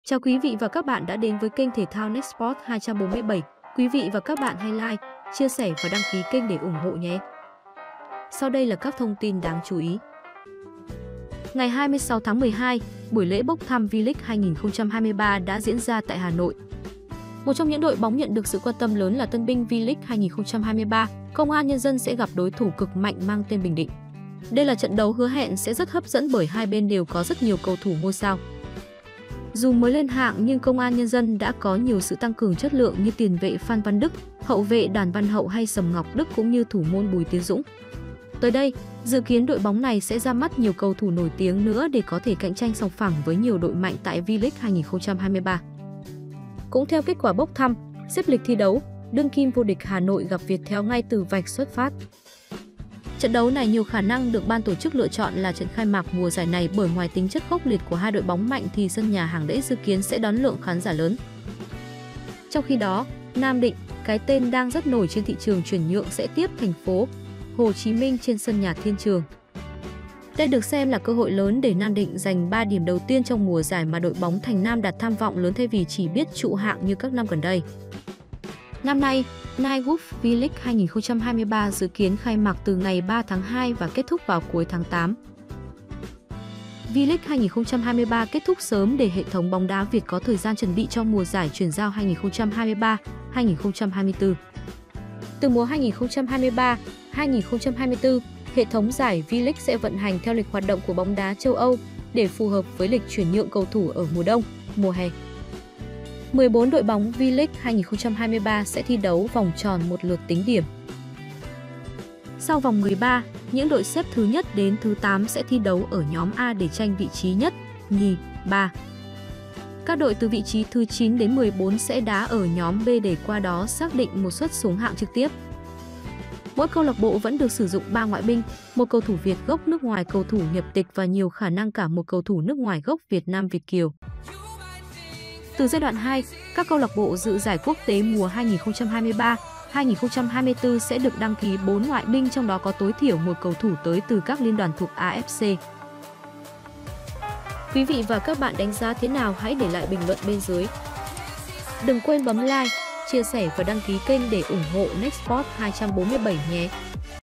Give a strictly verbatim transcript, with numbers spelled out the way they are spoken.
Chào quý vị và các bạn đã đến với kênh thể thao Nextsport hai bốn bảy. Quý vị và các bạn hãy like, chia sẻ và đăng ký kênh để ủng hộ nhé. Sau đây là các thông tin đáng chú ý. Ngày hai mươi sáu tháng mười hai, buổi lễ bốc thăm V-League hai không hai ba đã diễn ra tại Hà Nội. Một trong những đội bóng nhận được sự quan tâm lớn là tân binh V-League hai không hai ba, Công an Nhân dân sẽ gặp đối thủ cực mạnh mang tên Bình Định. Đây là trận đấu hứa hẹn sẽ rất hấp dẫn bởi hai bên đều có rất nhiều cầu thủ ngôi sao. Dù mới lên hạng nhưng Công an Nhân dân đã có nhiều sự tăng cường chất lượng như tiền vệ Phan Văn Đức, hậu vệ Đoàn Văn Hậu hay Sầm Ngọc Đức cũng như thủ môn Bùi Tiến Dũng. Tới đây, dự kiến đội bóng này sẽ ra mắt nhiều cầu thủ nổi tiếng nữa để có thể cạnh tranh sòng phẳng với nhiều đội mạnh tại V-League hai không hai ba. Cũng theo kết quả bốc thăm, xếp lịch thi đấu, đương kim vô địch Hà Nội gặp Viettel ngay từ vạch xuất phát. Trận đấu này nhiều khả năng được ban tổ chức lựa chọn là trận khai mạc mùa giải này bởi ngoài tính chất khốc liệt của hai đội bóng mạnh thì sân nhà Hàng Đẫy dự kiến sẽ đón lượng khán giả lớn. Trong khi đó, Nam Định, cái tên đang rất nổi trên thị trường chuyển nhượng sẽ tiếp thành phố Hồ Chí Minh trên sân nhà Thiên Trường. Đây được xem là cơ hội lớn để Nam Định giành ba điểm đầu tiên trong mùa giải mà đội bóng Thành Nam đặt tham vọng lớn thay vì chỉ biết trụ hạng như các năm gần đây. Năm nay, Nightwolf V-League hai không hai ba dự kiến khai mạc từ ngày ba tháng hai và kết thúc vào cuối tháng tám. V-League hai không hai ba kết thúc sớm để hệ thống bóng đá Việt có thời gian chuẩn bị cho mùa giải chuyển giao hai không hai ba hai không hai tư. Từ mùa hai không hai ba hai không hai tư, hệ thống giải V-League sẽ vận hành theo lịch hoạt động của bóng đá châu Âu để phù hợp với lịch chuyển nhượng cầu thủ ở mùa đông, mùa hè. mười bốn đội bóng V-League hai không hai ba sẽ thi đấu vòng tròn một lượt tính điểm. Sau vòng mười ba, những đội xếp thứ nhất đến thứ tám sẽ thi đấu ở nhóm A để tranh vị trí nhất, nhì, ba. Các đội từ vị trí thứ chín đến mười bốn sẽ đá ở nhóm B để qua đó xác định một suất xuống hạng trực tiếp. Mỗi câu lạc bộ vẫn được sử dụng ba ngoại binh, một cầu thủ Việt gốc nước ngoài, cầu thủ nhập tịch và nhiều khả năng cả một cầu thủ nước ngoài gốc Việt Nam Việt kiều. Từ giai đoạn hai, các câu lạc bộ dự giải quốc tế mùa hai không hai ba hai không hai tư sẽ được đăng ký bốn ngoại binh, trong đó có tối thiểu một cầu thủ tới từ các liên đoàn thuộc a ép xê. Quý vị và các bạn đánh giá thế nào hãy để lại bình luận bên dưới. Đừng quên bấm like, chia sẻ và đăng ký kênh để ủng hộ Nextsport hai bốn bảy nhé.